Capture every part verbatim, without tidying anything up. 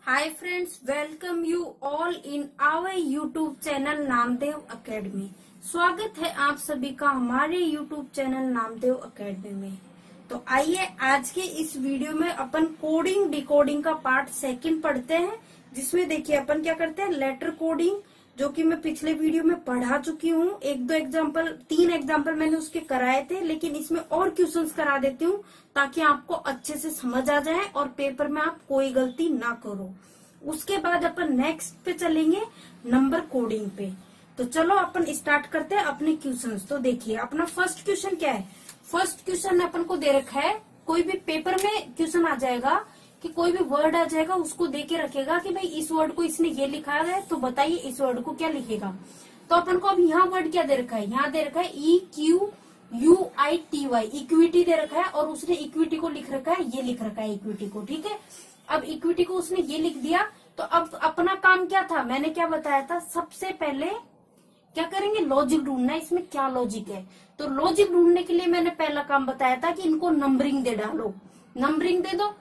Hi friends, welcome you all in our YouTube channel Namdev academy. स्वागत है आप सभी का हमारे यूट्यूब चैनल नामदेव एकेडमी में। तो आइए आज के इस वीडियो में अपन कोडिंग डिकोडिंग का पार्ट सेकंड पढ़ते हैं, जिसमें देखिए अपन क्या करते हैं, लेटर कोडिंग, जो कि मैं पिछले वीडियो में पढ़ा चुकी हूँ। एक दो एग्जाम्पल, तीन एग्जाम्पल मैंने उसके कराए थे, लेकिन इसमें और क्वेश्चंस करा देती हूँ ताकि आपको अच्छे से समझ आ जाए और पेपर में आप कोई गलती ना करो। उसके बाद अपन नेक्स्ट पे चलेंगे, नंबर कोडिंग पे। तो चलो अपन स्टार्ट करते हैं अपने क्वेश्चंस। तो देखिए अपना फर्स्ट क्वेश्चन क्या है। फर्स्ट क्वेश्चन अपन को दे रखा है, कोई भी पेपर में क्वेश्चन आ जाएगा कि कोई भी वर्ड आ जाएगा, उसको दे के रखेगा कि भाई इस वर्ड को इसने ये लिखा है, तो बताइए इस वर्ड को क्या लिखेगा। तो अपन को अब यहाँ वर्ड क्या दे रखा है, यहाँ दे रखा है E Q U I T Y, equity दे रखा है, और उसने इक्विटी को लिख रखा है, ये लिख रखा है इक्विटी को। ठीक है, अब इक्विटी को उसने ये लिख दिया। तो अब अपना काम क्या था, मैंने क्या बताया था, सबसे पहले क्या करेंगे, लॉजिक ढूंढना, इसमें क्या लॉजिक है। तो लॉजिक ढूंढने के लिए मैंने पहला काम बताया था कि इनको नंबरिंग दे डालो, नंबरिंग दे दो।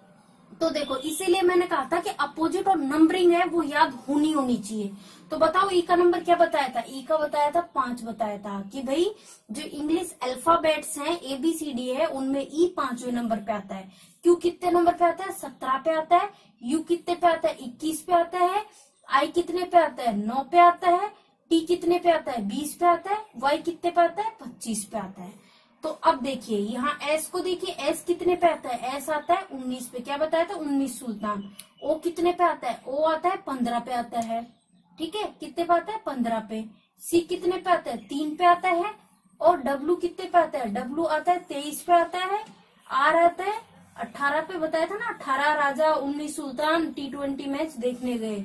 तो देखो इसीलिए मैंने कहा था कि अपोजिट और नंबरिंग है वो याद होनी होनी चाहिए। तो बताओ ई का नंबर क्या बताया था, ई का बताया था पांच, बताया था कि भाई जो इंग्लिश अल्फाबेट्स हैं ए बी सी डी है, उनमें ई पांचवें नंबर पे आता है। क्यू कितने नंबर पे आता है, सत्रह पे आता है। यू कितने पे आता है, इक्कीस पे आता है। आई कितने पे आता है, नौ पे आता है। टी कितने पे आता है, बीस पे आता है। वाई कितने पे आता है, पच्चीस पे आता है। तो अब देखिए यहाँ एस को देखिए, एस कितने पे आता है, एस आता है उन्नीस पे, क्या बताया था, उन्नीस सुल्तान। ओ कितने पे आता है, ओ आता है पंद्रह पे आता है। ठीक है, कितने पे आता है, पंद्रह पे। सी कितने पे आता है, तीन पे आता है। और डब्लू कितने पे आता है, डब्लू आता है तेईस पे आता है। आर आता है अठारह पे, बताया था ना, अठारह राजा उन्नीस सुल्तान टी ट्वेंटी मैच देखने गए।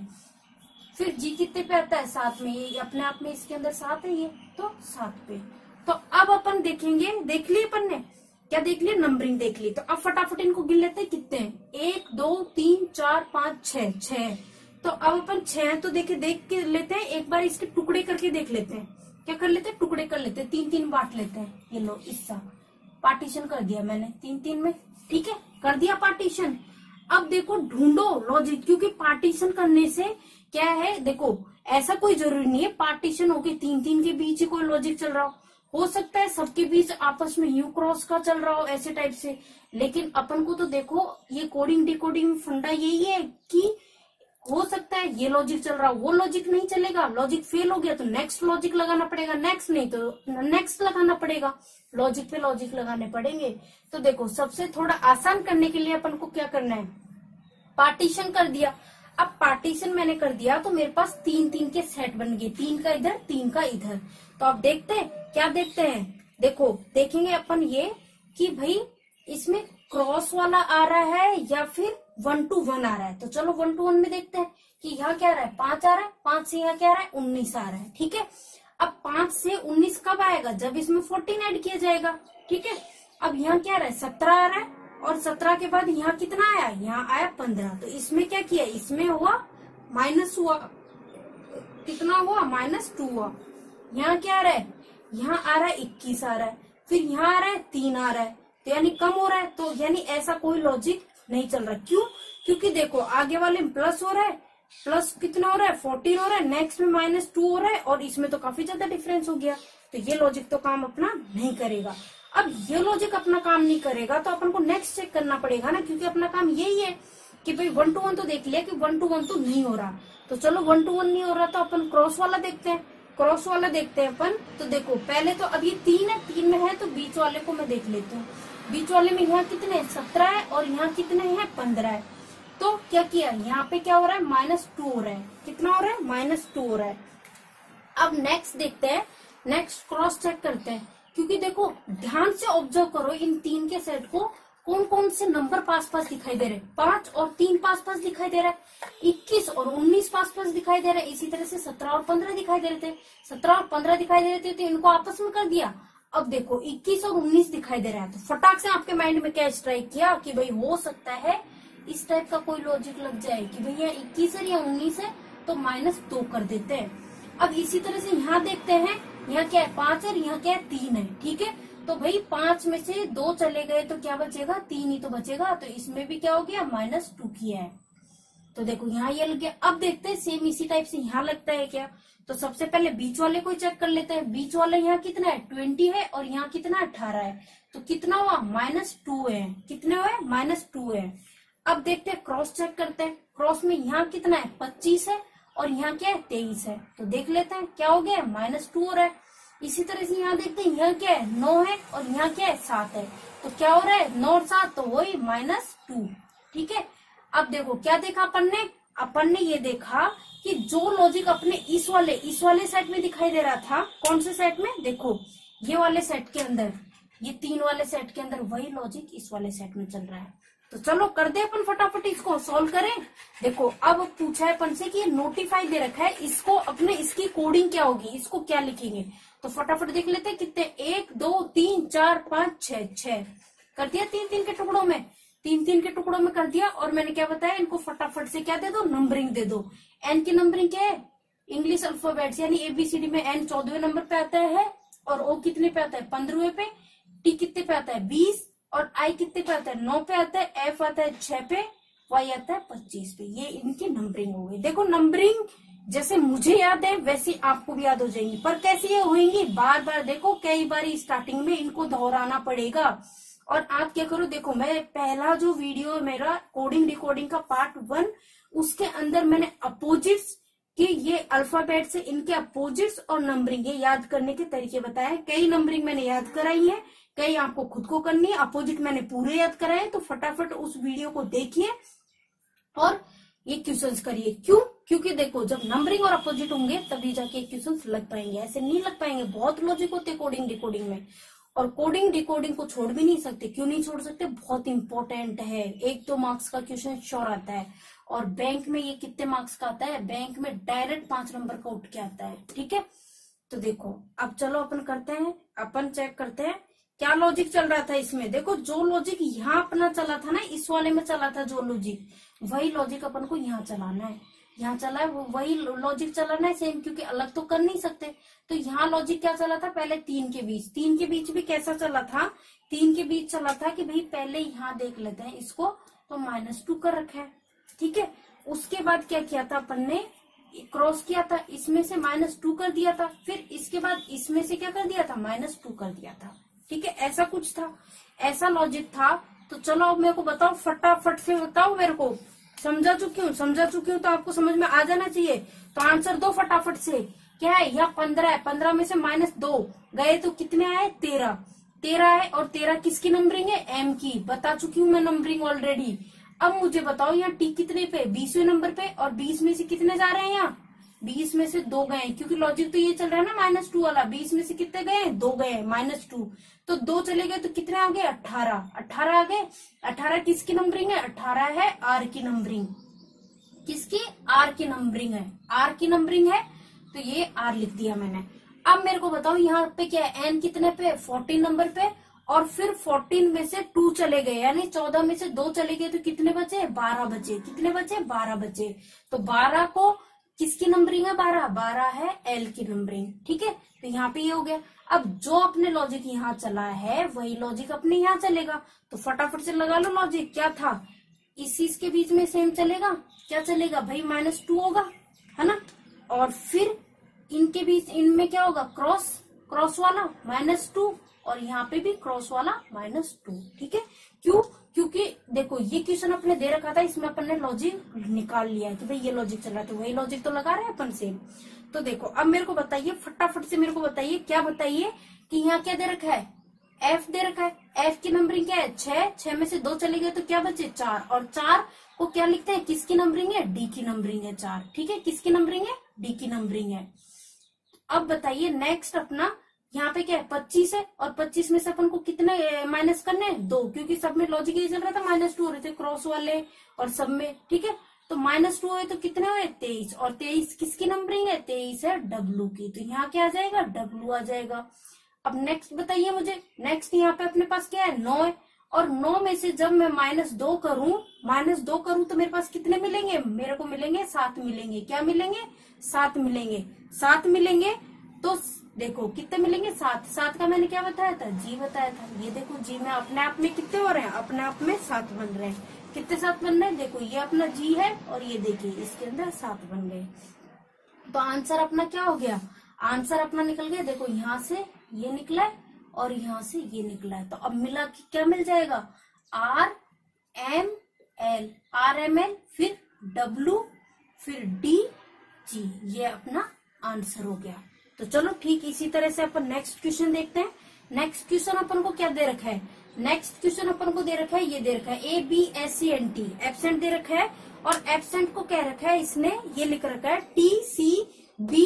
फिर जी कितने पे आता है, सात में, ये अपने आप में इसके अंदर सात है, ये तो सात पे। तो अब अपन देखेंगे, देख लिए अपन ने क्या देख लिया, नंबरिंग देख ली। तो अब फटाफट इनको गिन लेते हैं, कितने हैं, एक दो तीन चार पांच छह, छह। तो अब अपन छह तो देखे देख के लेते हैं, एक बार इसके टुकड़े करके देख लेते हैं। क्या कर लेते हैं, टुकड़े कर लेते हैं, तीन तीन बांट लेते हैं। ये लो हिस्सा पार्टीशन कर दिया मैंने तीन तीन में। ठीक है, कर दिया पार्टीशन। अब देखो ढूंढो लॉजिक, क्योंकि पार्टीशन करने से क्या है, देखो ऐसा कोई जरूरी नहीं है पार्टीशन होके तीन तीन के बीच ही कोई लॉजिक चल रहा हो हो सकता है सबके बीच आपस में यू क्रॉस का चल रहा हो, ऐसे टाइप से। लेकिन अपन को तो देखो ये कोडिंग डिकोडिंग फंडा यही है कि हो सकता है ये लॉजिक चल रहा हो, वो लॉजिक नहीं चलेगा, लॉजिक फेल हो गया तो नेक्स्ट लॉजिक लगाना पड़ेगा, नेक्स्ट नहीं तो नेक्स्ट लगाना पड़ेगा, लॉजिक पे लॉजिक लगाने पड़ेंगे। तो देखो सबसे थोड़ा आसान करने के लिए अपन को क्या करना है, पार्टीशन कर दिया। अब पार्टीशन मैंने कर दिया तो मेरे पास तीन तीन के सेट बन गए, तीन का इधर तीन का इधर। तो अब देखते हैं, क्या देखते हैं, देखो देखेंगे अपन ये कि भाई इसमें क्रॉस वाला आ रहा है या फिर वन टू वन आ रहा है। तो चलो वन टू वन में देखते हैं कि यहाँ क्या आ रहा है, पांच आ रहा है, पांच से यहाँ क्या आ रहा है, उन्नीस आ रहा है। ठीक है, अब पांच से उन्नीस कब आएगा, जब इसमें फोर्टीन ऐड किया जाएगा। ठीक है, अब यहाँ क्या आ रहा है, सत्रह आ रहा है, और सत्रह के बाद यहाँ कितना आया, यहाँ आया पंद्रह। तो इसमें क्या किया, इसमें हुआ माइनस हुआ, कितना हुआ, माइनस टू हुआ। यहाँ क्या आ रहा है, यहाँ आ रहा है इक्कीस आ रहा है, फिर यहाँ आ रहा है तीन आ रहा है, तो यानी कम हो रहा है। तो यानी ऐसा कोई लॉजिक नहीं चल रहा। क्यों, क्योंकि देखो आगे वाले में प्लस हो रहा है, प्लस कितना हो रहा है, फोर्टीन हो रहा है, नेक्स्ट में माइनस टू हो रहा है, और इसमें तो काफी ज्यादा डिफरेंस हो गया। तो ये लॉजिक तो काम अपना नहीं करेगा। अब ये लॉजिक अपना काम नहीं करेगा तो अपन को नेक्स्ट चेक करना पड़ेगा ना, क्योंकि अपना काम यही है कि भाई वन टू वन तो देख लिया कि वन टू वन तो नहीं हो रहा। तो चलो वन टू वन नहीं हो रहा तो अपन क्रॉस वाला देखते हैं, क्रॉस वाला देखते हैं अपन। तो देखो पहले तो अब ये तीन है, तीन में है तो बीच वाले को मैं देख लेती हूँ। बीच वाले में यहाँ कितने, सत्रह है, और यहाँ कितने हैं, पंद्रह है। तो क्या किया, यहाँ पे क्या हो रहा है, माइनस टू हो रहा है, कितना हो रहा है, माइनस टू हो रहा है। अब नेक्स्ट देखते हैं, नेक्स्ट क्रॉस चेक करते हैं, क्योंकि देखो ध्यान से ऑब्जर्व करो इन तीन के सेट को, कौन कौन से नंबर पास पास दिखाई दे रहे, पांच और तीन पास पास दिखाई दे रहा है, इक्कीस और उन्नीस पास पास दिखाई दे रहा है। इसी तरह से सत्रह और पंद्रह दिखाई दे रहे थे, सत्रह और पंद्रह दिखाई दे रहे थे, तो इनको आपस में कर दिया। अब देखो इक्कीस और उन्नीस दिखाई दे रहा है, तो फटाक से आपके माइंड में क्या स्ट्राइक किया कि भाई हो सकता है इस टाइप का कोई लॉजिक लग जाए कि भैया इक्कीस है या उन्नीस है, तो माइनस दो कर देते हैं। अब इसी तरह से यहाँ देखते हैं, यहाँ क्या है, पांच है, यहाँ क्या है, तीन है। ठीक है, तो भाई पांच में से दो चले गए तो क्या बचेगा, तीन ही तो बचेगा। तो इसमें भी क्या हो गया, माइनस टू किया है। तो देखो यहाँ ये लग गया। अब देखते हैं सेम इसी टाइप से यहाँ लगता है क्या। तो सबसे पहले बीच वाले को चेक कर लेते हैं। बीच वाला यहाँ कितना है, ट्वेंटी है, और यहाँ कितना अठारह है, तो कितना हुआ, माइनस टू है। कितने हुए, माइनस टू है। अब देखते हैं क्रॉस चेक करते हैं। क्रॉस में यहाँ कितना है, पच्चीस है, और यहाँ क्या है, तेईस है। तो देख लेते हैं क्या हो गया, माइनस टू हो रहा है। इसी तरह से यहाँ देखते हैं, यहाँ क्या है, नौ है, और यहाँ क्या है, सात है। तो क्या हो रहा है, नौ और सात, तो वही माइनस टू। ठीक है। अब देखो क्या देखा अपन ने, अपन ने ये देखा कि जो लॉजिक अपने इस वाले इस वाले सेट में दिखाई दे रहा था, कौन से सेट में, देखो ये वाले सेट के अंदर, ये तीन वाले सेट के अंदर, वही लॉजिक इस वाले सेट में चल रहा है। तो चलो कर दे अपन फटाफट, इसको सॉल्व करें। देखो अब पूछा है अपन से कि ये नोटिफाई दे रखा है, इसको अपने इसकी कोडिंग क्या होगी, इसको क्या लिखेंगे। तो फटाफट देख लेते हैं कितने, एक दो तीन चार पांच छह, छह कर दिया, तीन तीन के टुकड़ों में, तीन तीन के टुकड़ों में कर दिया। और मैंने क्या बताया, इनको फटाफट से क्या दे दो, नंबरिंग दे दो। एन की नंबरिंग क्या है, इंग्लिश अल्फाबेट्स यानी एबीसीडी में एन चौदहवें नंबर पे आता है, और ओ कितने पे आता है, पंद्रहवें पे, टी कितने पे आता है, बीस, और आई कितने पे आता है, नौ पे आता है, एफ आता है छह पे, वाई आता है पच्चीस पे। ये इनकी नंबरिंग हो गई। देखो नंबरिंग जैसे मुझे याद है वैसे आपको भी याद हो जाएंगी, पर कैसे ये होंगी, बार बार देखो, कई बार स्टार्टिंग में इनको दोहराना पड़ेगा। और आप क्या करो, देखो मैं पहला जो वीडियो है मेरा कोडिंग डिकोडिंग का पार्ट वन, उसके अंदर मैंने अपोजिट्स कि ये अल्फाबेट से इनके अपोजिट्स और नंबरिंग ये याद करने के तरीके बताए। कई नंबरिंग मैंने याद कराई है, कई आपको खुद को करनी है। अपोजिट मैंने पूरे याद कराए, तो फटाफट उस वीडियो को देखिए और ये क्वेश्चंस करिए। क्यों, क्योंकि देखो जब नंबरिंग और अपोजिट होंगे तभी जाके क्वेश्चंस लग पाएंगे, ऐसे नहीं लग पाएंगे। बहुत लॉजिक होते कोडिंग डिकोडिंग में, और कोडिंग डिकोडिंग को छोड़ भी नहीं सकते। क्यों नहीं छोड़ सकते, बहुत इंपॉर्टेंट है। एक दो मार्क्स का क्वेश्चन श्योर आता है, और बैंक में ये कितने मार्क्स का आता है, बैंक में डायरेक्ट पांच नंबर का उठ के आता है। ठीक है। तो देखो अब चलो अपन करते हैं, अपन चेक करते हैं क्या लॉजिक चल रहा था इसमें। देखो जो लॉजिक यहाँ अपना चला था ना, इस वाले में चला था जो लॉजिक, वही लॉजिक अपन को यहाँ चलाना है। यहाँ चला है वो वही लॉजिक चलाना है सेम, क्योंकि अलग तो कर नहीं सकते। तो यहाँ लॉजिक क्या चला था, पहले तीन के बीच, तीन के बीच भी कैसा चला था, तीन के बीच चला था कि भाई पहले यहाँ देख लेते हैं इसको, तो माइनस टू कर रखा है। ठीक है। उसके बाद क्या किया था अपन ने, क्रॉस किया था, इसमें से माइनस टू कर दिया था, फिर इसके बाद इसमें से क्या कर दिया था, माइनस टू कर दिया था। ठीक है, ऐसा कुछ था, ऐसा लॉजिक था। तो चलो अब मेरे को बताओ, फटाफट से बताओ मेरे को, समझा चुकी हूँ, समझा चुकी हूँ तो आपको समझ में आ जाना चाहिए। तो आंसर दो फटाफट से। क्या है, यहाँ पंद्रह है, पंद्रह में से माइनस दो गए तो कितने आए, तेरह, तेरह है, और तेरह किसकी नंबरिंग है, एम की। बता चुकी हूँ मैं नंबरिंग ऑलरेडी। अब मुझे बताओ यहाँ टी कितने पे, बीसवें नंबर पे, और बीस में से कितने जा रहे हैं, यहाँ बीस में से दो गए, क्योंकि लॉजिक तो ये चल रहा है ना माइनस टू वाला। बीस में से कितने गए, दो गए, माइनस टू, तो दो चले गए तो कितने आ गए, अठारह, अठारह आ गए। अठारह किसकी नंबरिंग है, अठारह है आर की नंबरिंग। किसकी, आर की नंबरिंग है, आर की नंबरिंग है, तो ये आर लिख दिया मैंने। अब मेरे को बताओ यहाँ पे क्या है, एन कितने पे, फोर्टीन नंबर पे, और फिर फोर्टीन में से टू चले गए, यानी चौदह में से दो चले गए, तो कितने बचे, बारह बचे। कितने बचे, बारह बचे। तो बारह को किसकी नंबरिंग है, बारह, बारह है एल की नंबरिंग। ठीक है। तो यहाँ पे ये हो गया। अब जो अपने लॉजिक यहाँ चला है वही लॉजिक अपने यहाँ चलेगा। तो फटाफट से लगा लो लॉजिक, क्या था, इस इसके बीच में सेम चलेगा, क्या चलेगा भाई, माइनस टू होगा, है ना। और फिर इनके बीच, इनमें क्या होगा, क्रॉस, क्रॉस वाला माइनस टू, और यहाँ पे भी क्रॉस वाला माइनस टू। ठीक है। क्यों, क्योंकि देखो ये क्वेश्चन अपने दे रखा था, इसमें अपन ने लॉजिक निकाल लिया है कि भाई ये लॉजिक चल रहा है, तो वही लॉजिक तो लगा रहे हैं अपन सेम। तो देखो अब मेरे को बताइए, फटाफट से मेरे को बताइए, क्या बताइए कि यहाँ क्या दे रखा है, एफ दे रखा है। एफ की नंबरिंग क्या है, छह, छह में से दो चले गए तो क्या बचे, चार, और चार को क्या लिखते हैं, किसकी नंबरिंग है, डी की नंबरिंग है चार। ठीक है, किसकी नंबरिंग है, डी की नंबरिंग है। अब बताइए नेक्स्ट अपना, यहाँ पे क्या है, पच्चीस है, और पच्चीस में से अपन को कितने माइनस करने हैं, दो, क्योंकि सब में लॉजिक ये चल रहा था, माइनस टू हो रहे थे क्रॉस वाले और सब में। ठीक है। तो माइनस टू हुए तो कितने हुए, तेईस, और तेईस किसकी नंबरिंग है, तेईस है डब्लू की। तो यहाँ क्या आ जाएगा, डब्लू आ जाएगा। अब नेक्स्ट बताइए मुझे, नेक्स्ट यहाँ पे अपने पास क्या है, नौ है, और नौ में से जब मैं माइनस दो करूं, माइनस दो करूं तो मेरे पास कितने मिलेंगे, मेरे को मिलेंगे सात मिलेंगे। क्या मिलेंगे, सात मिलेंगे, सात मिलेंगे। तो देखो कितने मिलेंगे, सात, सात का मैंने क्या बताया था, जी बताया था। ये देखो जी में अपने आप में कितने हो रहे हैं, अपने आप में सात बन रहे हैं। कितने सात बन रहे हैं, देखो ये अपना जी है और ये देखिए इसके अंदर सात बन गए। तो आंसर अपना क्या हो गया, आंसर अपना निकल गया, देखो यहाँ से ये निकला है और यहाँ से ये निकला है। तो अब मिला कि क्या मिल जाएगा, R M L, R M L, फिर डब्ल्यू, फिर डी जी, ये अपना आंसर हो गया। तो चलो ठीक इसी तरह से अपन नेक्स्ट क्वेश्चन देखते हैं। नेक्स्ट क्वेश्चन अपन को क्या दे रखा है, नेक्स्ट क्वेश्चन अपन को दे रखा है, ये दे रखा है A B S C N T, absent दे रखा है और एब्सेंट को क्या रखा है इसने, ये लिख रखा है T C B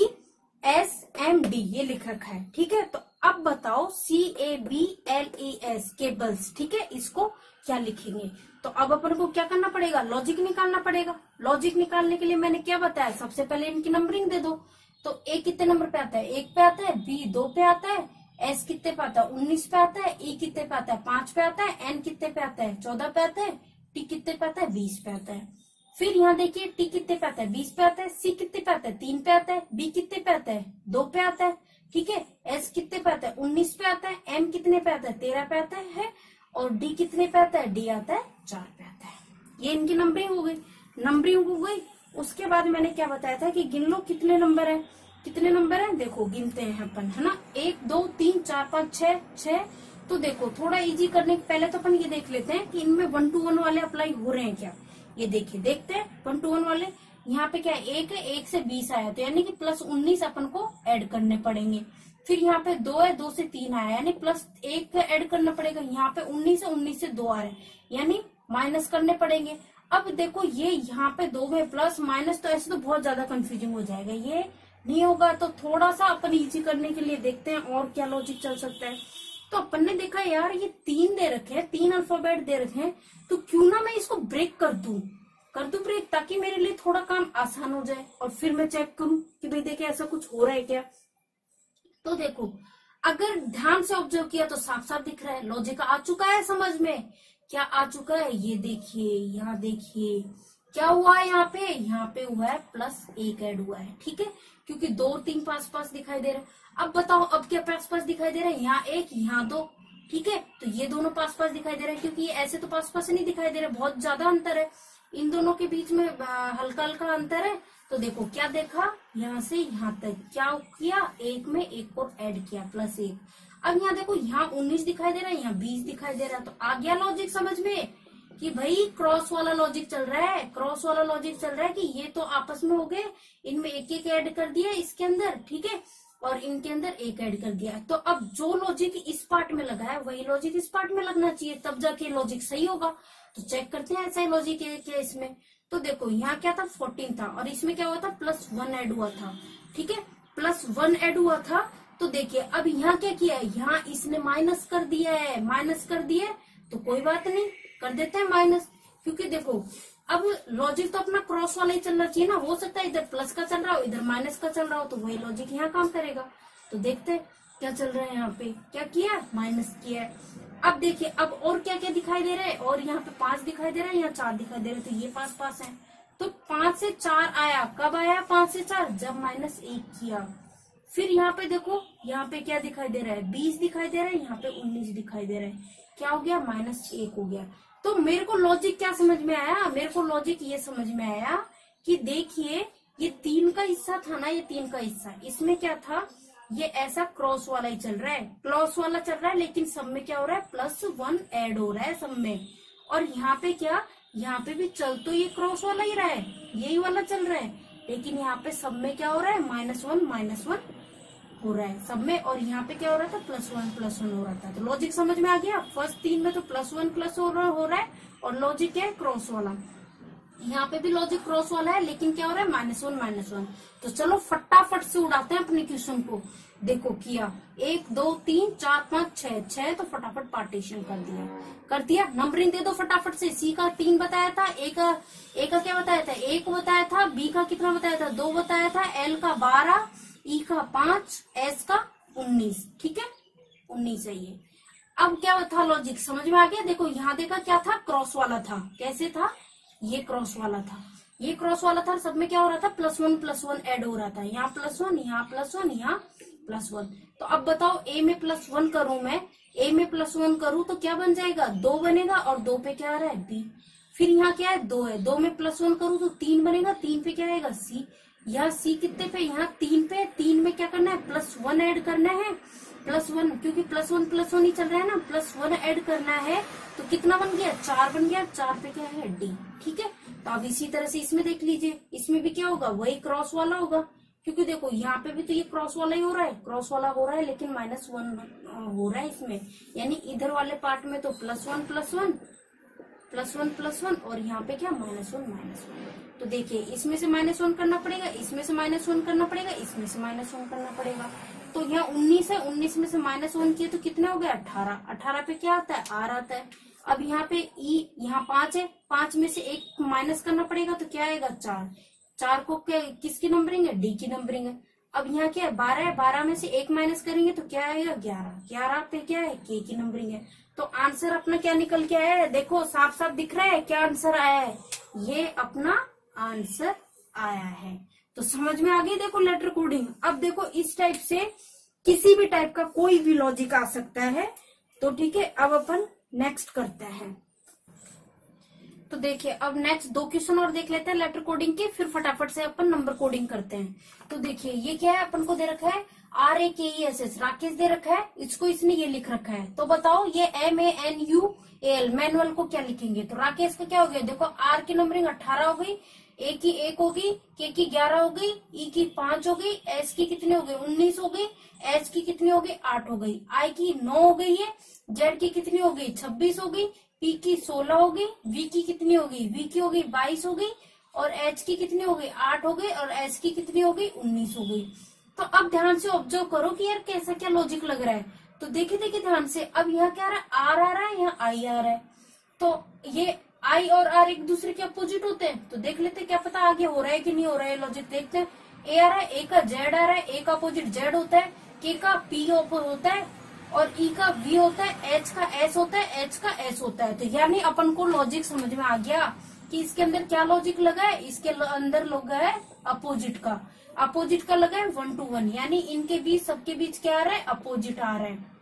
S M D, ये लिख रखा है। ठीक है, तो अब बताओ C A B L E S cables, ठीक है, इसको क्या लिखेंगे। तो अब अपन को क्या करना पड़ेगा, लॉजिक निकालना पड़ेगा। लॉजिक निकालने के लिए मैंने क्या बताया, सबसे पहले इनकी नंबरिंग दे दो। तो ए कितने नंबर पे आता है, एक पे आता है, बी दो पे आता है, एस कितने पे आता है, उन्नीस पे आता है, ई कितने पे आता है, पांच पे आता है, एन कितने पे आता है, चौदह पे आता है, टी कितने पे आता है, बीस पे आता है। फिर यहाँ देखिए टी कितने पे आता है, बीस पे आता है, सी कितने पे आता है, तीन पे आता है, बी कितने पे आता है, दो पे आता है। ठीक है, एस कितने पे आता है, उन्नीस पे आता है, एम कितने पे आता है, तेरह पे आता है, और डी कितने पे आता है, डी आता है चार पे आता है। ये इनकी नंबरिंग हो गई, नंबरिंग हो गई। उसके बाद मैंने क्या बताया था कि गिन लो कितने नंबर है, कितने नंबर है, देखो गिनते हैं अपन, है ना, एक दो तीन चार पाँच छह, छह। तो देखो थोड़ा इजी करने के पहले तो अपन ये देख लेते हैं कि इनमें वन टू वन वाले अप्लाई हो रहे हैं क्या। ये देखिए, देखते हैं वन टू वन वाले। यहाँ पे क्या है, एक है, एक से बीस आया तो यानी कि प्लस उन्नीस अपन को ऐड करने पड़ेंगे। फिर यहाँ पे दो है, दो से तीन आया यानी प्लस एक ऐड करना पड़ेगा। यहाँ पे उन्नीस है, उन्नीस से दो आ रहे हैं यानी माइनस करने पड़ेंगे। अब देखो ये यहाँ पे दो में प्लस माइनस, तो ऐसे तो बहुत ज्यादा कंफ्यूजिंग हो जाएगा, ये नहीं होगा। तो थोड़ा सा अपन इजी करने के लिए देखते हैं और क्या लॉजिक चल सकता है। तो अपन ने देखा यार ये तीन दे रखे हैं, तीन अल्फाबेट दे रखे हैं, तो क्यों ना मैं इसको ब्रेक कर दूं, कर दूं ब्रेक, ताकि मेरे लिए थोड़ा काम आसान हो जाए और फिर मैं चेक करूं कि भाई देखे ऐसा कुछ हो रहा है क्या। तो देखो अगर ध्यान से ऑब्जर्व किया तो साफ साफ दिख रहा है, लॉजिक आ चुका है समझ में, क्या आ चुका है, ये देखिए, यहाँ देखिए क्या हुआ है, यहाँ पे यहाँ पे हुआ है प्लस एक ऐड हुआ है। ठीक है, क्योंकि दो और तीन पास पास दिखाई दे रहा है। अब बताओ अब क्या पास पास दिखाई दे रहा है, यहाँ एक यहाँ दो। ठीक है, तो ये दोनों पास पास दिखाई दे रहा है, क्योंकि ये ऐसे तो पास पास नहीं दिखाई दे रहा, बहुत ज्यादा अंतर है इन दोनों के बीच में, हल्का हल्का अंतर है। तो देखो क्या देखा, यहाँ से यहाँ तक क्या किया, एक में एक और ऐड किया प्लस एक। अब यहाँ देखो, यहाँ उन्नीस दिखाई दे रहा है, यहाँ बीस दिखाई दे रहा है। तो आ गया लॉजिक समझ में कि भाई क्रॉस वाला लॉजिक चल रहा है, क्रॉस वाला लॉजिक चल रहा है कि ये तो आपस में हो गए, इनमें एक एक ऐड कर दिया इसके अंदर, ठीक है, और इनके अंदर एक ऐड कर दिया। तो अब जो लॉजिक इस पार्ट में लगा है वही लॉजिक इस पार्ट में लगना चाहिए, तब जाके लॉजिक सही होगा। तो चेक करते हैं ऐसा ही लॉजिक है क्या इसमें। तो देखो यहाँ क्या था, फोर्टीन था और इसमें क्या हुआ था, प्लस वन ऐड हुआ था। ठीक है, प्लस वन ऐड हुआ था। तो देखिए अब यहाँ क्या किया है, यहाँ इसने माइनस कर दिया है, माइनस कर दिया है, तो कोई बात नहीं, कर देते हैं माइनस, क्योंकि देखो अब लॉजिक तो अपना क्रॉस वाला ही चलना चाहिए ना, हो सकता है इधर प्लस का चल रहा हो इधर माइनस का चल रहा हो, तो वही लॉजिक यहाँ काम करेगा। तो देखते हैं क्या चल रहा है, यहाँ पे क्या किया, माइनस किया है। अब देखिए अब और क्या क्या दिखाई दे रहा है, और यहाँ पे पांच दिखाई दे रहा है, यहाँ चार दिखाई दे रहा है, तो ये पास पास है। तो पांच से चार आया, कब आया पांच से चार, जब माइनस एक किया। फिर यहाँ पे देखो, यहाँ पे क्या दिखाई दे रहा है, बीस दिखाई दे रहा है, यहाँ पे उन्नीस दिखाई दे रहा है, क्या हो गया, माइनस एक हो गया। तो मेरे को लॉजिक क्या समझ में आया, मेरे को लॉजिक ये समझ में आया कि देखिए ये तीन का हिस्सा था ना, ये तीन का हिस्सा, इसमें क्या था, ये ऐसा क्रॉस वाला ही चल रहा है, क्रॉस वाला चल रहा है, लेकिन सब में क्या हो रहा है, प्लस वन ऐड हो रहा है सब में। और यहाँ पे क्या, यहाँ पे भी चल तो ये क्रॉस वाला ही रहा है, यही वाला चल रहा है, लेकिन यहाँ पे सब में क्या हो रहा है, माइनस वन माइनस वन हो रहा है सब में। और यहाँ पे क्या हो रहा था, प्लस वन प्लस वन हो रहा था। तो लॉजिक समझ में आ गया, फर्स्ट तीन में तो प्लस वन प्लस हो रहा हो रहा है, और लॉजिक है क्रॉस वाला। यहाँ पे भी लॉजिक क्रॉस वाला है, लेकिन क्या हो रहा है, माइनस वन माइनस वन। तो चलो फटाफट से उड़ाते हैं अपने क्वेश्चन को। देखो किया, एक दो तीन चार पाँच छह, छह तो फटाफट पार्टीशन कर दिया, कर दिया। नंबरिंग दे दो फटाफट से। सी का तीन बताया था, ए का ए का क्या बताया था, एक बताया था, बी का कितना बताया था, दो बताया था, एल का बारह, ई का पांच, एस का उन्नीस। ठीक है, उन्नीस है ये। अब क्या था, लॉजिक समझ में आ गया। देखो यहाँ देखा क्या था, क्रॉस वाला था, कैसे था, ये क्रॉस वाला था, ये क्रॉस वाला था, सब में क्या हो रहा था, plus one plus one add हो रहा था, यहाँ प्लस वन, यहाँ प्लस वन, यहाँ प्लस वन। तो अब बताओ ए में प्लस वन करूं मैं, ए में प्लस वन करूं तो क्या बन जाएगा, दो बनेगा, और दो पे क्या आ रहा है, बी। फिर यहाँ क्या है, दो है, दो में प्लस वन करूँ तो तीन बनेगा, तीन पे क्या आएगा सी, यहाँ सी कितने पे, यहाँ तीन पे, तीन में क्या करना है, प्लस वन ऐड करना है, प्लस वन, क्योंकि प्लस वन प्लस वन ही चल रहा है ना, प्लस वन ऐड करना है, तो कितना बन गया, चार बन गया, चार पे क्या है डी। ठीक है, तो अब इसी तरह से इसमें देख लीजिए, इसमें भी क्या होगा, वही क्रॉस वाला होगा, क्योंकि देखो यहाँ पे भी तो ये क्रॉस वाला ही हो रहा है, क्रॉस वाला हो रहा है, लेकिन माइनस वन हो रहा है इसमें, यानी इधर वाले पार्ट में तो plus one plus one plus one plus one, और यहाँ पे क्या माइनस वन माइनस वन। तो देखिए इसमें से माइनस वन करना पड़ेगा, इसमें से माइनस वन करना पड़ेगा, इसमें से माइनस वन करना पड़ेगा। तो यहाँ उन्नीस है, उन्नीस में से माइनस वन किए तो कितना हो गया, अठारह, अठारह पे क्या आता है, आर आता है। अब यहाँ पे ई, यहाँ पांच है, पांच में से एक माइनस करना पड़ेगा तो क्या आएगा, चार, चार को क्या, किसकी नंबरिंग है, डी की नंबरिंग है। अब यहाँ क्या है, बारह है, बारह में से एक माइनस करेंगे तो क्या आएगा, ग्यारह, ग्यारह पे क्या है, के की नंबरिंग है। तो आंसर अपना क्या निकल के आया है, देखो साफ साफ दिख रहा है क्या आंसर आया है, ये अपना आंसर आया है। तो समझ में आ गई, देखो लेटर कोडिंग। अब देखो इस टाइप से किसी भी टाइप का कोई भी लॉजिक आ सकता है। तो ठीक है, अब अपन नेक्स्ट करते हैं। तो देखिए अब नेक्स्ट दो क्वेश्चन और देख लेते हैं लेटर कोडिंग के, फिर फटाफट से अपन नंबर कोडिंग करते हैं। तो देखिए ये क्या है, अपन को दे रखा है R A K E S S, Rakesh दे रखा है, इसको इसने ये लिख रखा है। तो बताओ ये M A N U L manual को क्या लिखेंगे। तो राकेश का क्या हो गया, देखो आर की नंबरिंग अठारह हो गई, ए की एक होगी, के की ग्यारह हो गई, ई की पांच हो गई, एस की कितनी हो गई, उन्नीस हो गई, एच की कितनी हो गई, आठ हो गई, आई की नौ हो गई है, जेड की कितनी हो गई, छब्बीस हो गई, पी की सोलह हो गई, वी की कितनी हो गई, वी की हो गई बाईस हो गई, और एच की कितनी हो गई, आठ हो गई, और एस की कितनी हो गई, उन्नीस हो गई। तो अब ध्यान से ऑब्जर्व करो कि यार कैसा क्या लॉजिक लग रहा है। तो देखिए देखिए ध्यान से, अब यहाँ क्या आ रहा है, आर आ रहा है, यहाँ आई आ रहा है। तो ये आई और आर एक दूसरे के अपोजिट होते हैं। तो देख लेते क्या पता आगे हो रहा है कि नहीं हो रहा है, लॉजिक देखते हैं। ए आ रहा है, ए का जेड आ रहा है, ए का अपोजिट जेड होता है, के का पी होता है, और ई का वी होता है, एच का एस होता है, एच का एस होता है। तो यानी अपन को लॉजिक समझ में आ गया कि इसके अंदर क्या लॉजिक लगा है, इसके अंदर लगा है अपोजिट का, अपोजिट का लगा है वन टू वन, यानी इनके बीच सबके बीच क्या आ रहा है, अपोजिट आ रहा है।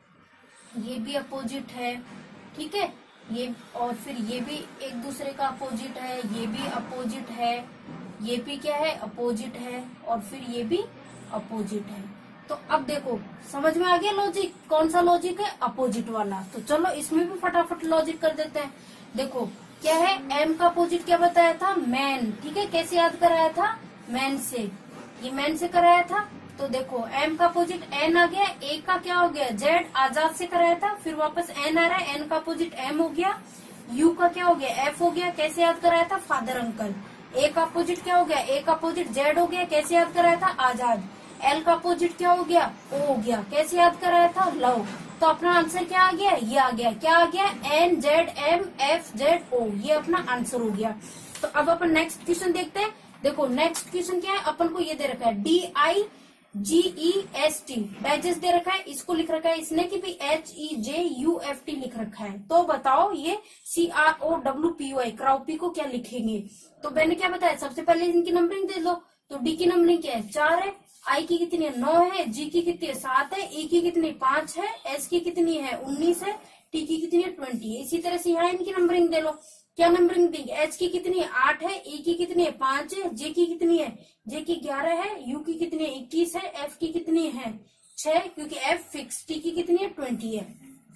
ये भी अपोजिट है, ठीक है, ये और फिर ये भी एक दूसरे का अपोजिट है, ये भी अपोजिट है, ये भी क्या है, अपोजिट है, और फिर ये भी अपोजिट है। तो अब देखो समझ में आ गया लॉजिक, कौन सा लॉजिक है, अपोजिट वाला। तो चलो इसमें भी फटाफट लॉजिक कर देते हैं। देखो क्या है, एम का अपोजिट क्या बताया था, मैन, ठीक है, कैसे याद कराया था, मैन से, ये मैन से कराया था। तो देखो एम का अपोजिट एन आ गया, ए का क्या हो गया, जेड, आजाद से कराया था, फिर वापस एन आ रहा है, एन का अपोजिट एम हो गया, यू का क्या हो गया, एफ हो गया, कैसे याद कराया था, फादर अंकल। ए का अपोजिट क्या हो गया, ए का अपोजिट जेड हो गया, कैसे याद कराया था, आजाद। एल का अपोजिट क्या हो गया, ओ हो गया, कैसे याद कराया था, लव। तो अपना आंसर क्या आ गया, ये आ गया, क्या आ गया, N Z M F Z O, ये अपना आंसर हो गया। तो अब अपन नेक्स्ट क्वेश्चन देखते हैं। देखो नेक्स्ट क्वेश्चन क्या है, अपन को ये दे रखा है D I G E S T, बैजेस दे रखा है, इसको लिख रखा है इसने कि भी H E J U F T लिख रखा है। तो बताओ ये C R O W P Y क्राउपी को क्या लिखेंगे। तो मैंने क्या बताया, सबसे पहले इनकी नंबरिंग दे दो। तो डी की नंबरिंग क्या है, चार है, आई की कितनी है, नौ है, जी की कितनी है, सात है, ई की कितनी पांच है, एस की कितनी है, उन्नीस है, टी की कितनी है, ट्वेंटी है। इसी तरह से यहाँ इनकी नंबरिंग दे लो, क्या नंबरिंग देंगे, एच की कितनी है, आठ है, ई की कितनी है, पांच है, जे की कितनी है, जे की ग्यारह है, यू की कितनी है, इक्कीस है, एफ की कितनी है, छह, क्योंकि एफ फिक्स, टी की कितनी है, ट्वेंटी है।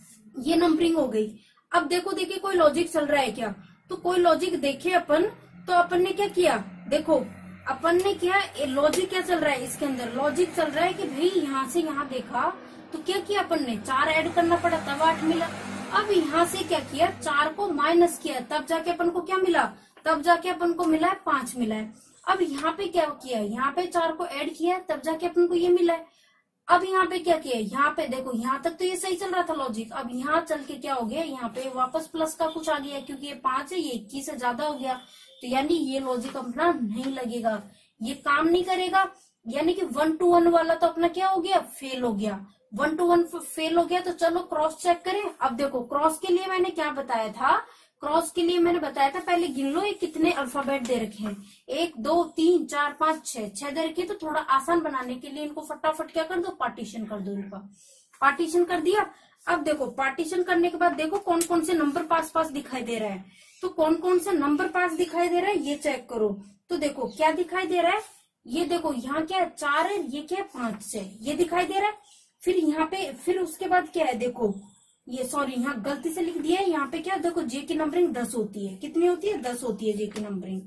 ये नंबरिंग हो गई। अब देखो देखिए कोई लॉजिक चल रहा है क्या, तो कोई लॉजिक देखे अपन। तो अपन ने क्या किया, देखो अपन ने क्या, लॉजिक क्या चल रहा है इसके अंदर, लॉजिक चल रहा है कि भाई यहाँ से यहाँ देखा तो क्या किया अपन ने, चार ऐड करना पड़ा तब आठ मिला। अब यहाँ से क्या किया, चार को माइनस किया, तब जाके अपन को क्या मिला, तब जाके अपन को मिला है पांच मिला है। अब यहाँ पे क्या किया, यहाँ पे चार को ऐड किया, तब जाके अपन को ये मिला है। अब यहाँ पे क्या किया, यहाँ पे देखो यहाँ तक तो ये सही चल रहा था लॉजिक। अब यहाँ चल के क्या हो गया, यहाँ पे वापस प्लस का कुछ आ गया, क्योंकि ये पांच है, ये इक्कीस से ज्यादा हो गया। तो यानी ये लॉजिक अपना नहीं लगेगा, ये काम नहीं करेगा। यानी कि वन टू वन वाला तो अपना क्या हो गया, फेल हो गया, वन टू वन फेल हो गया। तो चलो क्रॉस चेक करें। अब देखो क्रॉस के लिए मैंने क्या बताया था, क्रॉस के लिए मैंने बताया था, पहले गिन लो ये कितने अल्फाबेट दे रखे हैं, एक दो तीन चार पांच छह, छह दे रखे। तो थोड़ा आसान बनाने के लिए इनको फटाफट क्या कर दो, पार्टीशन कर दो, इनका पार्टीशन कर दिया। अब देखो पार्टीशन करने के बाद देखो कौन कौन से नंबर पास पास दिखाई दे रहे हैं। तो तो कौन कौन से नंबर पास दिखाई दे रहा है ये चेक करो। तो देखो क्या दिखाई दे रहा है, ये देखो यहाँ क्या है चार है, ये क्या है पांच है, ये दिखाई दे रहा है। फिर यहाँ पे फिर उसके बाद क्या है देखो, ये सॉरी यहाँ गलती से लिख दिया है, यहाँ पे क्या देखो जे की नंबरिंग दस होती है। कितनी होती है? दस होती है जे की नंबरिंग,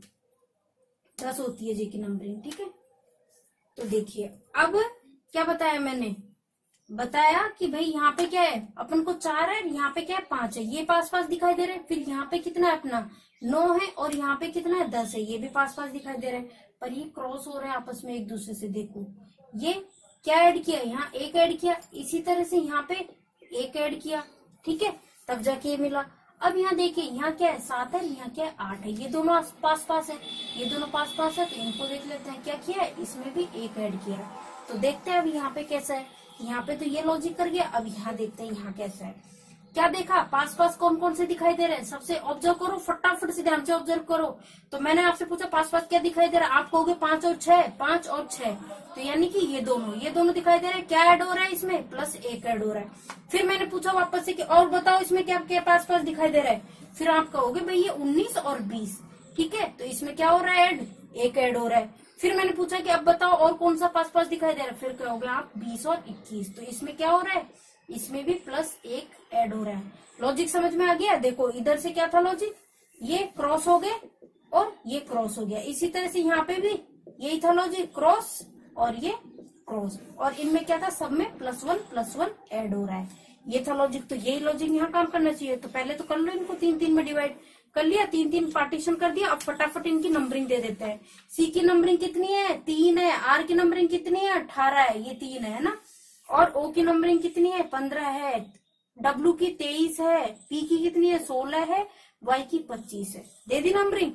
दस होती है जे की नंबरिंग। ठीक है, तो देखिए अब क्या बताया मैंने, बताया कि भाई यहाँ पे क्या है अपन को चार है, यहाँ पे क्या है पांच है, ये पास पास दिखाई दे रहा है। फिर यहाँ पे कितना है अपना नौ है, और यहाँ पे कितना है दस है, ये भी पास पास दिखाई दे रहा है। पर ये क्रॉस हो रहे हैं आपस में एक दूसरे से। देखो ये क्या ऐड किया, यहाँ एक ऐड किया, इसी तरह से यहाँ पे एक ऐड किया। ठीक है, तब जाके ये मिला। अब यहाँ देखिए यहाँ क्या है सात है, यहाँ क्या है आठ है, ये दोनों पास पास है, ये दोनों पास पास है। तो इनको देख लेते हैं क्या किया है, इसमें भी एक ऐड किया है। तो देखते हैं अब यहाँ पे कैसा है। यहाँ पे तो ये लॉजिक कर गया। अब यहाँ देखते हैं यहाँ कैसा है। क्या देखा, पास पास कौन कौन से दिखाई दे रहे हैं, सबसे ऑब्जर्व करो, फटाफट से ध्यान से ऑब्जर्व करो। तो मैंने आपसे पूछा पास पास क्या दिखाई दे रहा है, आप कहोगे पांच और छह, पांच और छह। तो यानी कि ये दोनों ये दोनों दिखाई दे रहे हैं। क्या ऐड हो रहा है इसमें, प्लस एक ऐड हो रहा है। फिर मैंने पूछा वापस से कि और बताओ इसमें क्या क्या पास पास दिखाई दे रहा है। फिर आप कहोगे भाई ये उन्नीस और बीस। ठीक है, तो इसमें क्या हो रहा है ऐड, एक ऐड हो रहा है। फिर मैंने पूछा कि अब बताओ और कौन सा पास पास दिखाई दे रहा है। फिर कहोगे आप बीस और इक्कीस। तो इसमें क्या हो रहा है, इसमें भी प्लस एक ऐड हो रहा है। लॉजिक समझ में आ गया। देखो इधर से क्या था लॉजिक, ये क्रॉस हो गए और ये क्रॉस हो गया। इसी तरह से यहाँ पे भी यही था लॉजिक, क्रॉस और ये क्रॉस, और इनमें क्या था, सब में plus one plus one add हो रहा है। ये था लॉजिक। तो यही लॉजिक यहाँ काम करना चाहिए। तो पहले तो कर लो इनको तीन तीन में डिवाइड कर लिया, तीन तीन पार्टीशन कर दिया। अब फटाफट इनकी नंबरिंग दे देते हैं। सी की नंबरिंग कितनी है, तीन है। आर की नंबरिंग कितनी है, अठारह है, ये तीन है ना। और ओ की नंबरिंग कितनी है, पंद्रह है। डब्ल्यू की तेईस है। पी की कितनी है, सोलह है। वाई की पच्चीस है। दे दी नंबरिंग।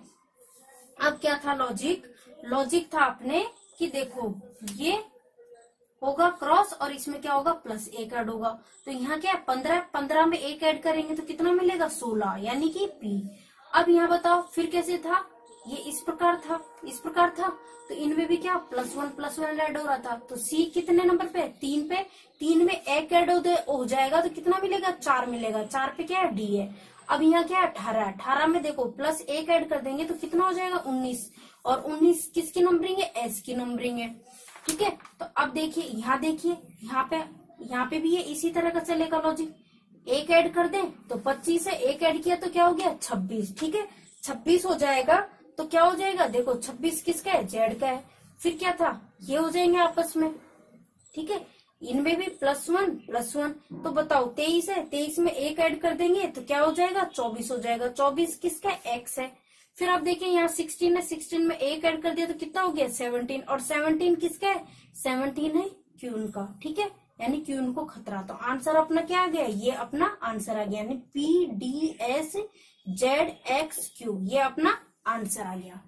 अब क्या था लॉजिक, लॉजिक था अपने कि देखो ये होगा क्रॉस और इसमें क्या होगा, प्लस एक ऐड होगा। तो यहाँ क्या है, पंद्रह पंद्रह में एक ऐड करेंगे तो कितना मिलेगा, सोलह, यानी कि पी। अब यहाँ बताओ फिर कैसे था, ये इस प्रकार था, इस प्रकार था। तो इनमें भी क्या plus one plus one add हो रहा था। तो सी कितने नंबर पे, तीन पे, तीन में एक ऐड हो जाएगा तो कितना मिलेगा, चार मिलेगा। चार पे क्या है, डी है। अब यहाँ क्या है, अठारह, अठारह में देखो प्लस एक ऐड कर देंगे तो कितना हो जाएगा, उन्नीस। और उन्नीस किसकी नंबरिंग है, एस की नंबरिंग है। ठीक है, तो अब देखिए यहाँ देखिए यहाँ पे यहाँ पे भी ये इसी तरह का चलेगा लॉजिक। एक ऐड कर दें तो पच्चीस है, एक ऐड किया तो क्या हो गया, छब्बीस। ठीक है, छब्बीस हो जाएगा तो क्या हो जाएगा, देखो छब्बीस किसका है, जेड का है। फिर क्या था, ये हो जाएंगे आपस में। ठीक है, इनमें भी प्लस वन प्लस वन। तो बताओ तेईस है, तेईस में एक ऐड कर देंगे तो क्या हो जाएगा, चौबीस हो जाएगा। चौबीस किसका, एक्स है। फिर आप देखिए यहाँ सिक्सटीन है, सिक्सटीन में एक ऐड कर दिया तो कितना हो गया, सेवनटीन। और सेवनटीन किसका है, सेवनटीन है क्यून का। ठीक है, यानी क्यून को खतरा। तो आंसर अपना क्या आ गया, ये अपना आंसर आ गया, यानी P D S Z X Q, ये अपना आंसर आ गया।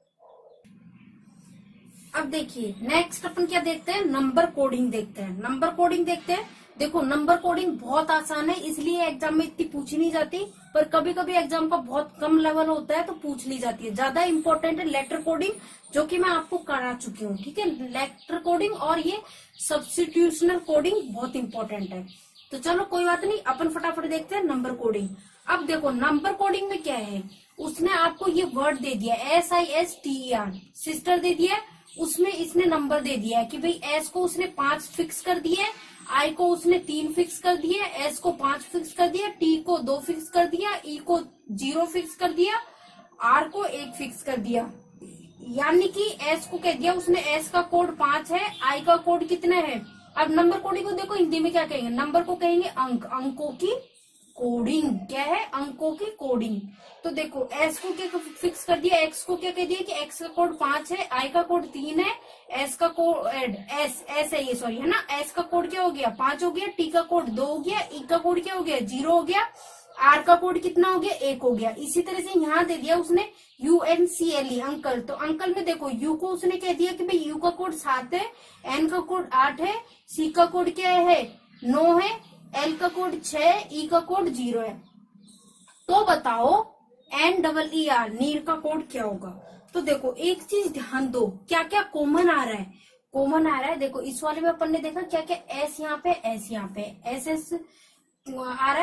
अब देखिए नेक्स्ट अपन क्या देखते हैं, नंबर कोडिंग देखते हैं। नंबर कोडिंग देखते हैं। देखो नंबर कोडिंग बहुत आसान है, इसलिए एग्जाम में इतनी पूछी नहीं जाती, पर कभी कभी एग्जाम का बहुत कम लेवल होता है तो पूछ ली जाती है। ज्यादा इंपॉर्टेंट है लेटर कोडिंग, जो कि मैं आपको करा चुकी हूँ। ठीक है, लेटर कोडिंग और ये सब्स्टिट्यूशनल कोडिंग बहुत इंपॉर्टेंट है। तो चलो कोई बात नहीं, अपन फटाफट देखते हैं नंबर कोडिंग। अब देखो नंबर कोडिंग में क्या है, उसने आपको ये वर्ड दे दिया S I S T E R, sister दे दिया। उसमें इसने नंबर दे दिया है कि भाई एस को उसने पांच फिक्स कर दिए, आई को उसने तीन फिक्स कर दिए, एस को पांच फिक्स कर दिया, टी को दो फिक्स कर दिया, ई को जीरो फिक्स कर दिया, आर को एक फिक्स कर दिया। यानी कि एस को कह दिया उसने एस का कोड पांच है, आई का कोड कितना है। अब नंबर कोडिंग को देखो हिंदी में क्या कहेंगे, नंबर को कहेंगे अंक, अंकों की कोडिंग। क्या है, अंकों की कोडिंग। तो देखो एस को क्या फिक्स कर दिया, एक्स को क्या कह दिया कि एक्स का कोड पांच है, आई का कोड तीन है, एस का कोड एस एस है ये सॉरी है ना, एस का कोड क्या हो गया, पांच हो गया, टी का कोड दो हो गया, ई का कोड क्या हो गया, जीरो हो गया, आर का कोड कितना हो गया, एक हो गया। इसी तरह से यहाँ दे दिया उसने U N C L E uncle. तो अंकल में देखो यू को उसने कह दिया कि भाई यू का कोड सात है, एन का कोड आठ है, सी का कोड क्या है, नौ है, एल का कोड छह, ई का कोड जीरो है। तो बताओ एन डबल ई आर नीर का कोड क्या होगा। तो देखो एक चीज ध्यान दो, क्या क्या कॉमन आ रहा है, कॉमन आ रहा है। देखो इस वाले में अपन ने देखा क्या क्या, एस यहाँ पे, एस यहाँ पे, एस एस आ रहा है।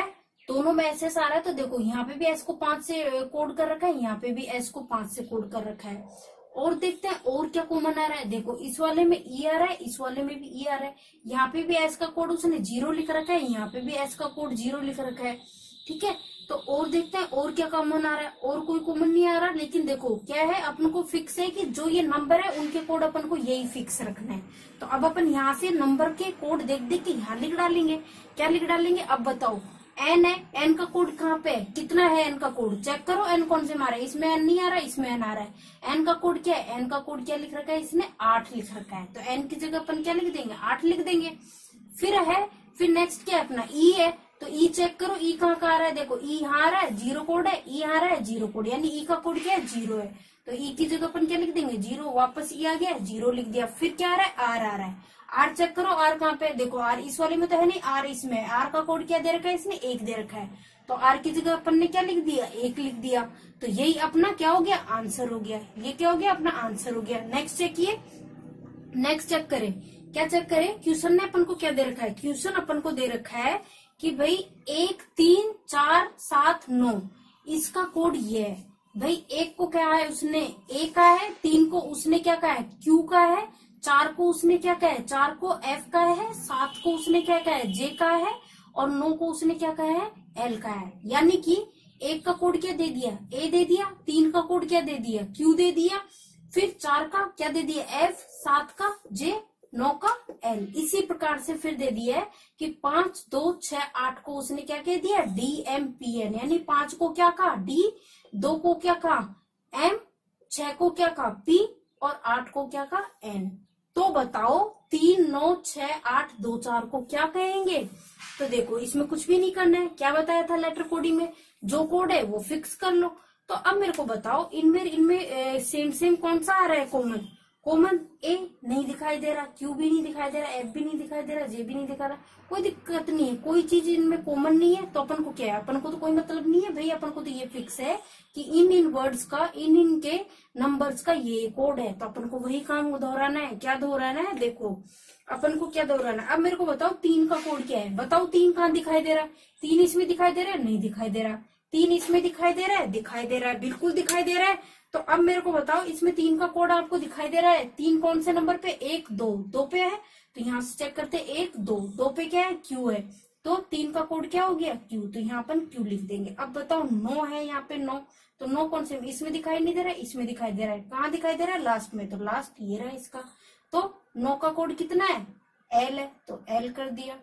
दोनों में एस एस आ रहा है, तो देखो यहाँ पे भी एस को पांच से कोड कर रखा है, यहाँ पे भी एस को पांच से कोड कर रखा है। और देखते हैं और क्या कॉमन आ रहा है। देखो इस वाले में ई आ रहा है, इस वाले में भी ई आ रहा है, यहाँ पे भी एस का कोड उसने जीरो लिख रखा है, यहाँ पे भी एस का कोड जीरो लिख रखा है। ठीक है, तो और देखते हैं और क्या कॉमन आ रहा है। और कोई कॉमन नहीं आ रहा, लेकिन देखो क्या है, अपन को फिक्स है कि जो ये नंबर है उनके कोड अपन को यही फिक्स रखना है। तो अब अपन यहाँ से नंबर के कोड देख देख के यहाँ लिख डालेंगे। क्या लिख डालेंगे, अब बताओ। एन है, एन का कोड कहाँ पे है, कितना है एन का कोड, चेक करो एन कौन से मारा है, इसमें एन नहीं आ रहा है, इसमें एन आ रहा है। एन का कोड क्या है, एन का कोड क्या लिख रखा है, इसने आठ लिख रखा है, तो एन की जगह अपन क्या लिख देंगे, आठ लिख देंगे। फिर है, फिर नेक्स्ट क्या है अपना ई है, तो ई चेक करो, ई कहाँ का आ रहा है, देखो ई यहाँ आ रहा है, जीरो कोड है, ई आ रहा है जीरो कोड, यानी ई का कोड क्या है, जीरो है, तो ई की जगह अपन क्या लिख देंगे, जीरो, वापस ई आ गया, जीरो लिख दिया। फिर क्या आ रहा है, आर आ रहा है, आर चेक करो, आर कहाँ पे, देखो आर इस वाले में तो है नहीं, आर इसमें, आर का कोड क्या दे रखा है, इसने एक दे रखा है, तो आर की जगह अपन ने क्या लिख दिया, एक लिख दिया। तो यही अपना क्या हो गया, आंसर हो गया, ये क्या हो गया, अपना आंसर हो गया। नेक्स्ट चेक किए, नेक्स्ट चेक करें, क्या चेक करें, क्वेश्चन ने अपन को क्या दे रखा है, क्वेश्चन अपन को दे रखा है कि भाई एक तीन चार सात नौ, इसका कोड ये है। भाई एक को क्या है, उसने ए का है, तीन को उसने क्या कहा है, क्यू का है, चार को उसने क्या कहा है, चार को एफ का है, सात को उसने क्या कहा है, जे का है, और नौ को उसने क्या कहा है, एल का है। यानी कि एक का कोड क्या दे दिया, ए दे दिया, तीन का कोड क्या दे दिया, क्यू दे दिया, फिर चार का क्या दे दिया, एफ, सात का जे, नौ का एल। इसी प्रकार से फिर दे दिया है कि पांच दो छह आठ को उसने क्या कह दिया, डी एम पी एन, यानी पांच को क्या कहा डी, दो को क्या कहा एम, छह को क्या कहा पी, और आठ को क्या कहा एन। तो बताओ तीन नौ छह आठ दो चार को क्या कहेंगे। तो देखो इसमें कुछ भी नहीं करना है, क्या बताया था लेटर कोडिंग में, जो कोड है वो फिक्स कर लो। तो अब मेरे को बताओ इनमें इनमें सेम सेम कौन सा आ रहा है कॉमन, कॉमन ए नहीं दिखाई दे रहा, क्यू भी नहीं दिखाई दे रहा, एफ भी नहीं दिखाई दे रहा, जे भी नहीं दिखा रहा, कोई दिक्कत नहीं है, कोई चीज इनमें कॉमन नहीं है। तो अपन को क्या है, अपन को तो कोई मतलब नहीं है भाई, अपन को तो ये फिक्स है कि इन इन वर्ड्स का, इन इन के नंबर्स का ये कोड है, तो अपन को वही काम दोहराना है। क्या दोहराना है, देखो अपन को क्या दोहराना है। अब मेरे को बताओ तीन का कोड क्या है, बताओ तीन कहाँ दिखाई दे रहा है, तीन इसमें दिखाई दे रहा है, नहीं दिखाई दे रहा, तीन इसमें दिखाई दे रहा है, दिखाई दे रहा है, बिल्कुल दिखाई दे रहा है। तो अब मेरे को बताओ इसमें तीन का कोड आपको दिखाई दे रहा है, तीन कौन से नंबर पे, एक दो, दो पे है, तो यहाँ से चेक करते हैं, एक दो, दो पे क्या है, क्यू है, तो तीन का कोड क्या हो गया, क्यू, तो यहाँ अपन क्यू लिख देंगे। अब बताओ नौ है यहाँ पे, नौ, तो नौ कौन से, इसमें दिखाई नहीं दे रहा है, इसमें दिखाई दे रहा है, कहाँ दिखाई दे रहा है, लास्ट में, तो लास्ट ये रहा इसका। तो नौ का कोड कितना है, एल है, तो एल कर दिया।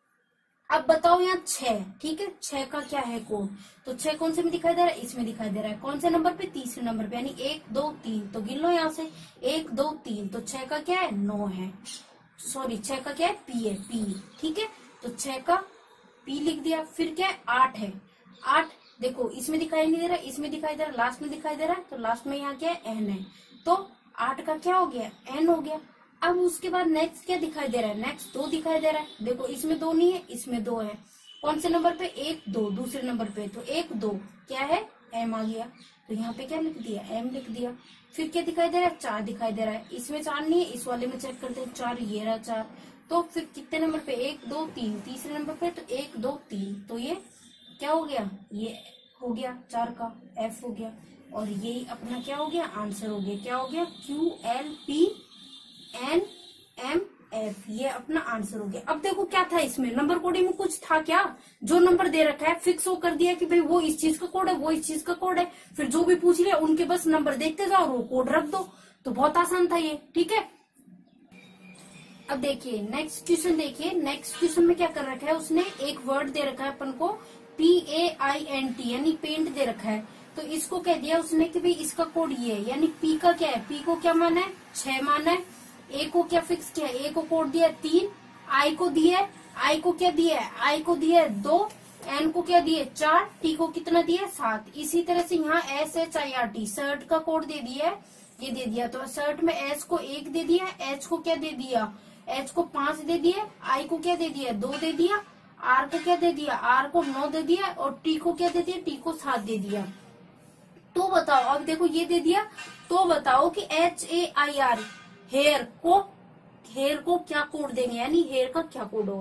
अब बताओ यहाँ छह, ठीक है, छह का क्या है कोड, तो छह कौन से में दिखाई दे रहा है, इसमें दिखाई दे रहा है, कौन से नंबर पे, तीसरे नंबर पे, यानी एक दो तीन, तो गिन लो यहाँ से, एक दो तीन, तो छह का क्या है, नौ है, सॉरी छह का क्या है, पी है, पी, ठीक है, तो छह का पी लिख दिया। फिर क्या है, आठ है, आठ देखो इसमें दिखाई नहीं दे रहा, इसमें दिखाई दे रहा, लास्ट में दिखाई दे रहा है, तो लास्ट में यहाँ क्या है, एन है, तो आठ का क्या हो गया, एन हो गया। अब उसके बाद नेक्स्ट क्या दिखाई दे रहा है, नेक्स्ट दो दिखाई दे रहा है, देखो इसमें दो नहीं है, इसमें दो है, कौन से नंबर पे, एक दो, दूसरे नंबर पे, तो एक दो क्या है, एम आ गया, तो यहाँ पे क्या लिख दिया, एम लिख दिया। फिर क्या दिखाई दे रहा है, चार दिखाई दे रहा है, इसमें चार नहीं है, इस वाले में चेक करते हैं, चार, ये रहा चार, तो फिर कितने नंबर पे, एक दो तीन, तीसरे नंबर पे, तो एक दो तीन, तो ये क्या हो गया, ये हो गया चार का एफ हो गया, और यही अपना क्या हो गया, आंसर हो गया, क्या हो गया, Q L P N M F, ये अपना आंसर हो गया। अब देखो क्या था इसमें, नंबर कोडिंग में कुछ था क्या, जो नंबर दे रखा है फिक्स हो कर दिया कि भाई वो इस चीज का कोड है, वो इस चीज का कोड है, फिर जो भी पूछ लिया उनके बस नंबर देखते जाओ और वो कोड रख दो, तो बहुत आसान था ये, ठीक है। अब देखिए नेक्स्ट क्वेश्चन, देखिए नेक्स्ट क्वेश्चन में क्या कर रखा है उसने, एक वर्ड दे रखा है अपन को P A I N T, यानी पेंट दे रखा है, तो इसको कह दिया उसने कि भाई इसका कोड ये है, यानी पी का क्या है, पी को क्या माना है, छह माना है, ए को क्या फिक्स किया, ए को कोड दिया तीन, आई को दिया है, आई को क्या दिया है, आई को दिया है दो, एन को क्या दिया है चार, टी को कितना दिया है सात। इसी तरह से यहाँ S H I R T shirt का कोड दे दिया है, ये दे दिया, तो शर्ट में एस को एक दे दिया, एच को क्या दे दिया, एच को पांच दे दिया, आई को क्या दे दिया, दो दे दिया, आर को क्या दे दिया, आर को नौ दे दिया, और टी को क्या दे दिया, टी को सात दे दिया। तो बताओ अब देखो ये दे दिया, तो बताओ कि H A I R hair को, हेयर को क्या कोड देंगे, यानी हेयर का क्या कोड होगा।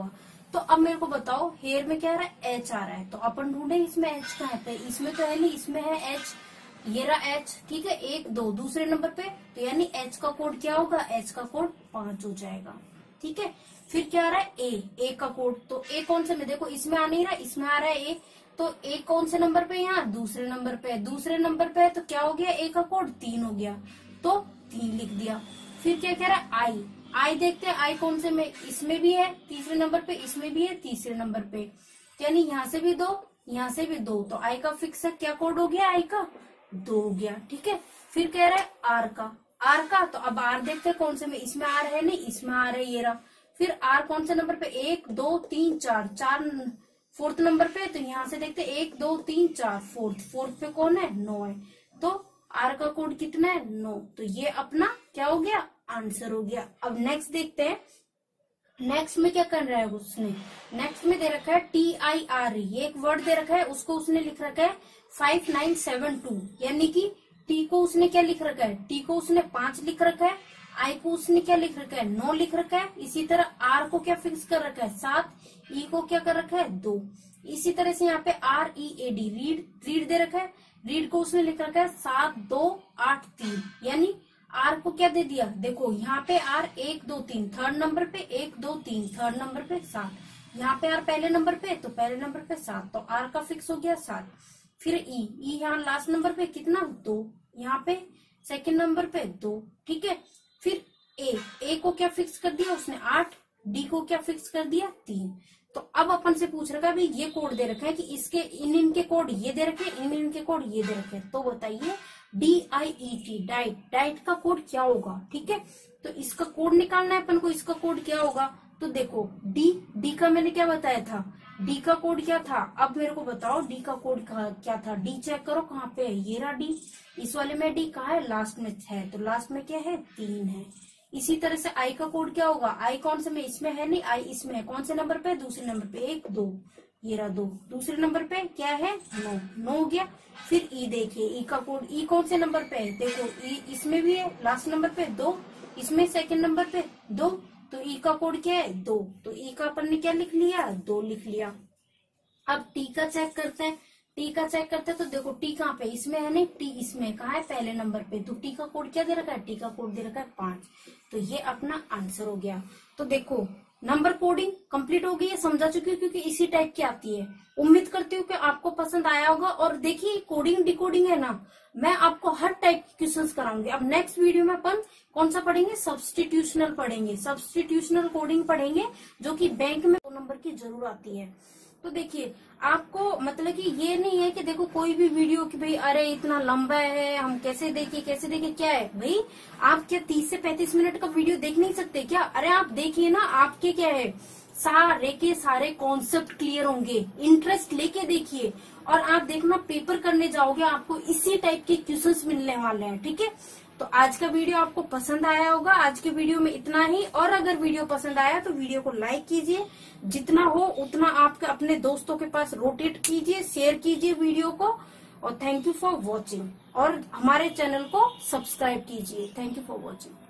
तो अब मेरे को बताओ हेयर में क्या आ रहा है, एच आ रहा है, तो अपन ढूंढे इसमें एच कहाँ पे, इसमें तो है नहीं, इसमें है एच, ये रहा एच, ठीक है, एक दो दूसरे नंबर पे, तो यानी एच का कोड क्या होगा, एच का कोड पांच हो जाएगा, ठीक है। फिर क्या आ रहा है, ए, ए का कोड, तो ए कौन से में, देखो इसमें आ नहीं रहा, इसमें आ रहा है ए, तो ए कौन से नंबर पे, यहाँ दूसरे नंबर पे, दूसरे नंबर पे है तो क्या हो गया, ए का कोड तीन हो गया, तो तीन लिख दिया। फिर क्या कह रहा है, आई, आई देखते हैं आई कौन से में, इसमें भी है तीसरे नंबर पे, इसमें भी है तीसरे नंबर पे, यानी यहाँ से भी दो, यहाँ से भी दो, तो आई का फिक्स है, क्या कोड हो गया, आई का दो हो गया, ठीक है। फिर कह रहा है आर का, आर का, तो अब आर देखते हैं कौन से में, इसमें आर है नहीं, इसमें आर है, ये रहा। फिर आर कौन से नंबर पे, एक दो तीन चार, चार फोर्थ नंबर पे, तो यहाँ से देखते हैं एक दो तीन चार, फोर्थ, फोर्थ पे कौन है, नो है, तो आर का कोड कितना है, नो, तो ये अपना क्या हो गया, आंसर हो गया। अब नेक्स्ट देखते हैं, नेक्स्ट में क्या कर रहा है उसने, नेक्स्ट में दे रखा है टी आई आर, ये एक वर्ड दे रखा है, उसको उसने लिख रखा है फाइव नाइन सेवन टू, यानी कि टी को उसने क्या लिख रखा है, टी को उसने पांच लिख रखा है, आई को उसने क्या लिख रखा है, नौ लिख रखा है, इसी तरह आर को क्या फिक्स कर रखा है, सात, ई को क्या कर रखा है, दो, इसी तरह से यहाँ पे R E A D, read, read दे रखा है, रीड को उसने लिख रखा है सात दो आठ तीन, यानी आर को क्या दे दिया, देखो यहाँ पे आर एक दो तीन थर्ड नंबर पे, एक दो तीन थर्ड नंबर पे, सात, यहाँ पे आर पहले नंबर पे, तो पहले नंबर पे सात, तो आर का फिक्स हो गया सात। फिर ई, ई यहाँ लास्ट नंबर पे कितना, दो, यहाँ पे सेकंड नंबर पे दो, ठीक है। फिर ए, ए को क्या फिक्स कर दिया उसने, आठ, डी को क्या फिक्स कर दिया, तीन। तो अब अपन से पूछ रखा है भाई ये कोड दे रखे हैं कि इसके इन इनके कोड ये दे रखे, इन इनके कोड ये दे रखे, तो बताइए D I E T, diet, diet का कोड क्या होगा, ठीक है। तो इसका कोड निकालना है अपन को, इसका कोड क्या होगा, तो देखो डी, डी का मैंने क्या बताया था, डी का कोड क्या था, अब मेरे को बताओ डी का कोड क्या था, डी चेक करो कहाँ पे है, ये रहा डी, इस वाले में डी कहाँ है, लास्ट में है, तो लास्ट में क्या है, तीन है। इसी तरह से आई का कोड क्या होगा, आई कौन से में, इसमें है नहीं, आई इसमें है, कौन से नंबर पे, दूसरे नंबर पे, एक दो, ये रहा दो, दूसरे नंबर पे क्या है, नौ, नौ हो गया। फिर ई देखिए, ई का कोड, ई कौन से नंबर पे है, देखो ई इसमें भी है, लास्ट नंबर पे दो, इसमें सेकंड नंबर पे दो, तो ई का कोड क्या है, दो, तो ई का अपन ने क्या लिख लिया, दो लिख लिया। अब टी का चेक करते हैं, टी का चेक करते हैं, तो देखो टी कहाँ पे, इसमें है नहीं, टी इसमें कहाँ है, पहले नंबर पे, तो टी का कोड क्या दे रखा है, टी का कोड दे रखा है पांच, तो ये अपना आंसर हो गया। तो देखो नंबर कोडिंग कंप्लीट हो गई है, समझा चुकी हूँ क्योंकि इसी टाइप की आती है। उम्मीद करती हूँ कि आपको पसंद आया होगा। और देखिए कोडिंग डिकोडिंग है ना, मैं आपको हर टाइप के क्वेश्चंस कराऊंगी। अब नेक्स्ट वीडियो में अपन कौन सा पढ़ेंगे, सब्स्टिट्यूशनल पढ़ेंगे, सब्स्टिट्यूशनल कोडिंग पढ़ेंगे, जो कि बैंक में दो नंबर की जरूर आती है। तो देखिए आपको मतलब कि ये नहीं है कि देखो कोई भी वीडियो कि भाई अरे इतना लंबा है हम कैसे देखें कैसे देखें, क्या है भाई आप क्या तीस से पैंतीस मिनट का वीडियो देख नहीं सकते क्या, अरे आप देखिए ना, आपके क्या है सारे के सारे कॉन्सेप्ट क्लियर होंगे, इंटरेस्ट लेके देखिए और आप देखना पेपर करने जाओगे आपको इसी टाइप के क्वेश्चंस मिलने वाले हैं, ठीक है। तो आज का वीडियो आपको पसंद आया होगा, आज के वीडियो में इतना ही। और अगर वीडियो पसंद आया तो वीडियो को लाइक कीजिए, जितना हो उतना आपके अपने दोस्तों के पास रोटेट कीजिए, शेयर कीजिए वीडियो को। और थैंक यू फॉर वॉचिंग, और हमारे चैनल को सब्सक्राइब कीजिए। Thank you for watching.